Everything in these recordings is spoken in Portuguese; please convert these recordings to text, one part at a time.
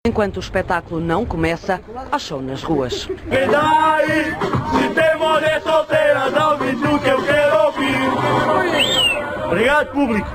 Enquanto o espetáculo não começa, há show nas ruas. Verdade, se tem mulher solteira, dá o vídeo que eu quero ouvir. Obrigado, público.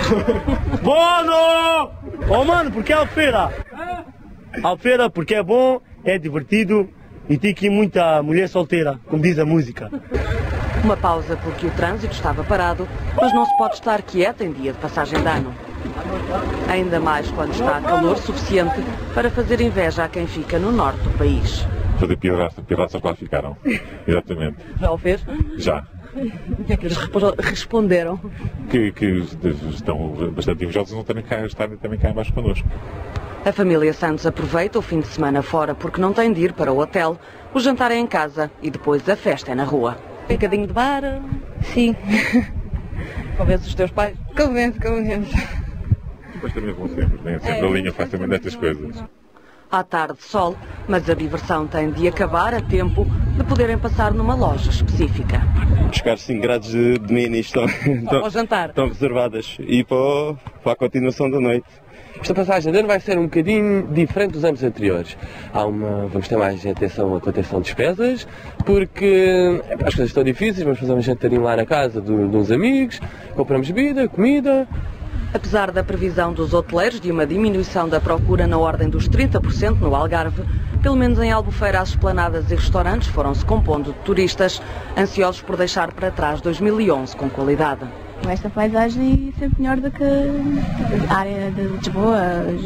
Bono! Oh, mano, porque é Albufeira? Albufeira porque é bom, é divertido e tem aqui muita mulher solteira, como diz a música. Uma pausa porque o trânsito estava parado, mas não se pode estar quieto em dia de passagem de ano. Ainda mais quando está calor suficiente para fazer inveja a quem fica no norte do país. Fazer piratas lá ficaram. Exatamente. Já o fez? Já. O que é que eles responderam? Que estão bastante invejosos não estarem também cá embaixo connosco. A família Santos aproveita o fim de semana fora porque não tem de ir para o hotel. O jantar é em casa e depois a festa é na rua. Um bocadinho de bar? Sim. Convences os teus pais? Convenço. Depois também vão sempre, né? Sempre a linha faz também destas coisas. À tarde sol, mas a diversão tem de acabar a tempo de poderem passar numa loja específica. Os 5 graus de mini estão reservadas e para a continuação da noite. Esta passagem de ano vai ser um bocadinho diferente dos anos anteriores. Vamos ter mais atenção à contenção de despesas, porque as coisas estão difíceis, vamos fazer um jantarinho lá na casa de uns amigos, compramos bebida, comida. Apesar da previsão dos hoteleiros de uma diminuição da procura na ordem dos 30% no Algarve, pelo menos em Albufeira as esplanadas e restaurantes foram-se compondo de turistas, ansiosos por deixar para trás 2011 com qualidade. Esta paisagem é sempre melhor do que a área de Lisboa,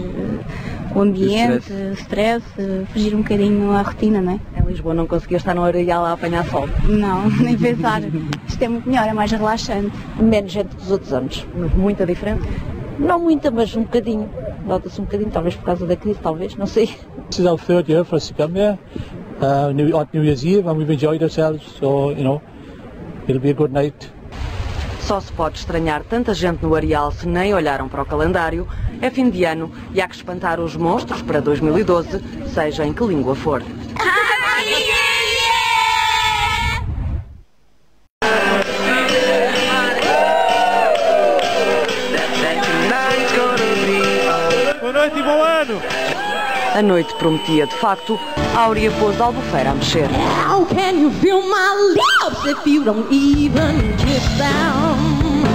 o ambiente, o stress, fugir um bocadinho à rotina, não é? Em Lisboa não conseguia estar no Areial a apanhar sol? Não, nem pensar. Isto é muito melhor, é mais relaxante. Menos gente dos outros anos. Mas muita diferença? Não muita, mas um bocadinho. Nota-se um bocadinho, talvez por causa da crise, talvez, não sei. This is our third year for us to come here. On New Year's Eve, and we've enjoyed ourselves, so, it'll be a good night. Só se pode estranhar tanta gente no Areal se nem olharam para o calendário. É fim de ano e há que espantar os monstros para 2012, seja em que língua for. Boa noite e bom ano! A noite prometia, de facto, Áurea pôs Albufeira a mexer. How can you feel my lips if you don't even kiss them?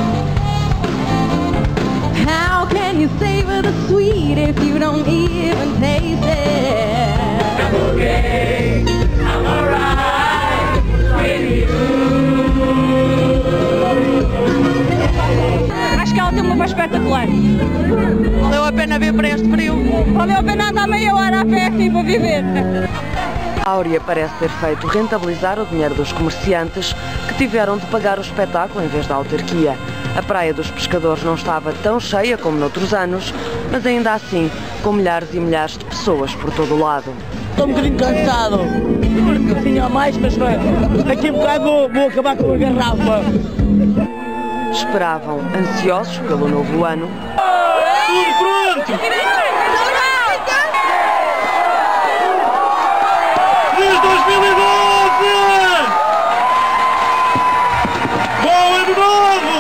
How can you savor the sweet if you don't even taste it? I'm okay, I'm alright with you. Acho que ela tem uma voz espetacular. Valeu a pena vir para este frio? Valeu a pena andar meia hora a pé aqui para viver. Áurea parece ter feito rentabilizar o dinheiro dos comerciantes que tiveram de pagar o espetáculo em vez da autarquia. A Praia dos Pescadores não estava tão cheia como noutros anos, mas ainda assim, com milhares e milhares de pessoas por todo o lado. Estou um bocadinho cansado. Um bocadinho a mais, mas daqui a bocado vou acabar com a garrafa. Esperavam, ansiosos pelo novo ano. Tudo pronto! Feliz 2012! Bom ano novo!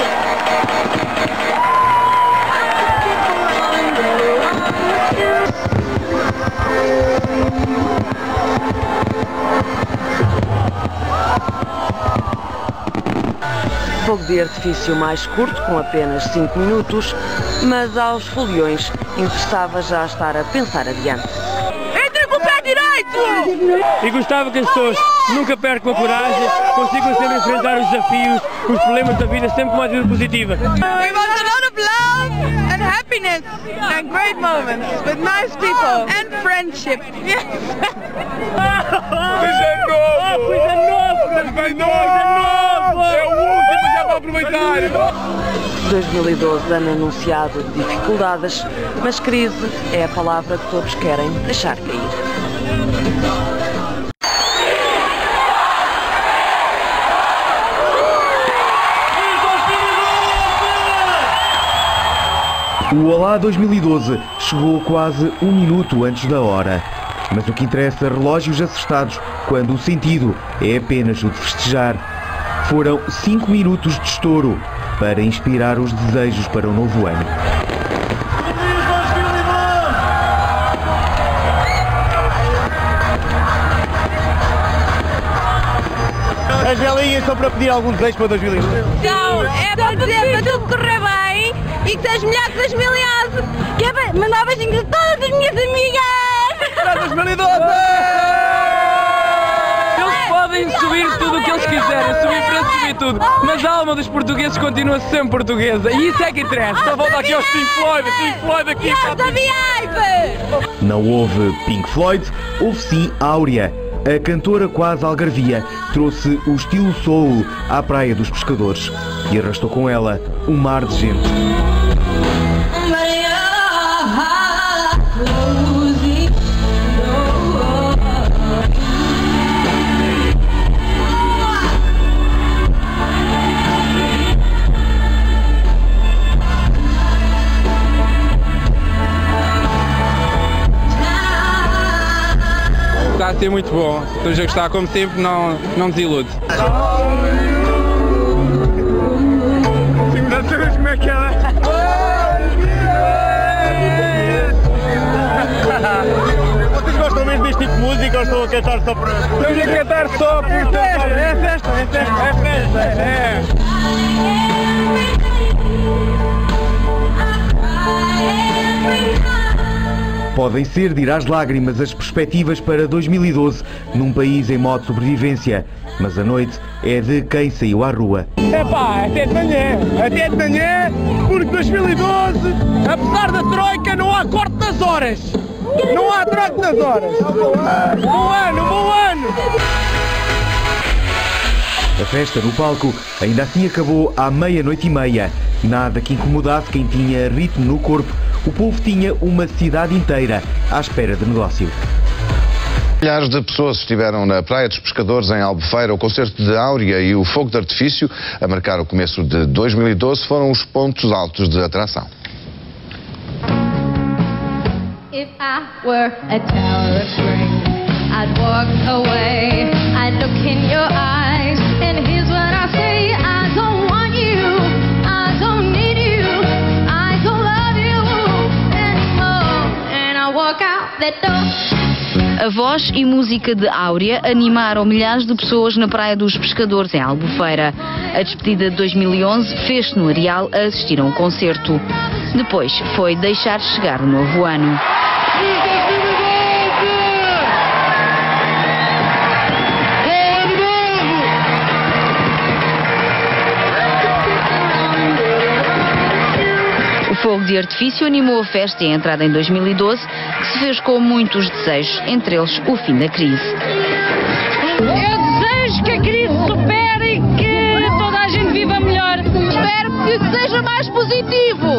Fogo de artifício mais curto, com apenas 5 minutos, mas aos foliões interessava já estar a pensar adiante. Entre com o pé direito! E gostava que as pessoas nunca percam a coragem, consigam sempre enfrentar os desafios, os problemas da vida, sempre com uma atitude positiva. We want a lot of love and happiness and great moments with nice people and friendship. Yes. Coisa novo! Coisa nova! É o último, já para aproveitar! 2012, ano anunciado de dificuldades, mas crise é a palavra que todos querem deixar cair. O Olá 2012 chegou quase um minuto antes da hora. Mas o que interessa, relógios acertados, quando o sentido é apenas o de festejar. Foram 5 minutos de estouro para inspirar os desejos para o novo ano. As velhinhas são para pedir algum desejo para 2012. Então, é para dizer para tudo correr bem e que sejas melhor que 2011. Que é para mandar beijinhos a todas as minhas amigas. Para 2012! Eles podem subir tudo o que eles quiserem, subir preço, subir tudo, mas a alma dos portugueses continua sempre portuguesa e isso é que interessa. Só volta aqui aos Pink Floyd aqui. Não houve Pink Floyd, houve sim Áurea. A cantora quase algarvia trouxe o estilo soul à Praia dos Pescadores e arrastou com ela um mar de gente. Está a ser muito bom, estamos a gostar como sempre, não desilude. Sim, já sabes como é que ela Vocês gostam mesmo deste tipo de música ou estão a cantar só por... Estamos a cantar só por... É festa, é. Podem ser de ir às lágrimas as perspectivas para 2012 num país em modo de sobrevivência, mas a noite é de quem saiu à rua. Epá, até de manhã, porque 2012, apesar da troika, não há corte das horas. Não há troca das horas. Bom ano. A festa no palco ainda assim acabou à 00:30. Nada que incomodasse quem tinha ritmo no corpo. O povo tinha uma cidade inteira à espera de negócio. Milhares de pessoas estiveram na Praia dos Pescadores, em Albufeira. O concerto de Áurea e o fogo de artifício, a marcar o começo de 2012, foram os pontos altos de atração. If I were a tower of strength, I'd walk away, I'd look in your eyes, and here's what I say: I don't want you, I don't need you, I don't love you anymore, and I walk out that door. A voz e música de Áurea animaram milhares de pessoas na Praia dos Pescadores, em Albufeira. A despedida de 2011 fez-se no Areal a assistir a um concerto. Depois foi deixar chegar o novo ano. O fogo de artifício animou a festa e a entrada em 2012, que se fez com muitos desejos, entre eles o fim da crise. Eu desejo que a crise supere e que toda a gente viva melhor. Espero que seja mais positivo.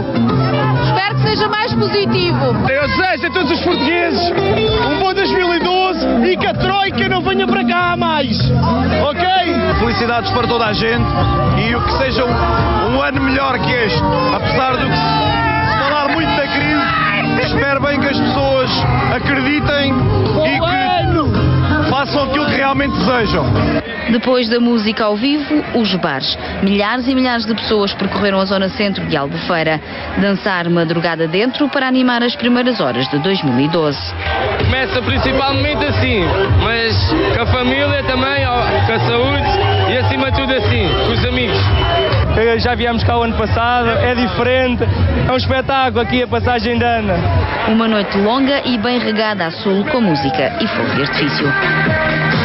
Eu desejo a todos os portugueses um bom 2012 e que a troika não venha para cá mais. Ok? Felicidades para toda a gente e o que seja um ano melhor que este. Apesar de se falar muito da crise, espero bem que as pessoas acreditem e que façam aquilo que realmente desejam. Depois da música ao vivo, os bares. Milhares e milhares de pessoas percorreram a zona centro de Albufeira. Dançar madrugada dentro para animar as primeiras horas de 2012. Começa principalmente assim, mas com a família também, com a saúde e acima de tudo assim, com os amigos. Já viemos cá o ano passado, é diferente, é um espetáculo aqui a passagem de ano. Uma noite longa e bem regada a sul com música e fogo de artifício.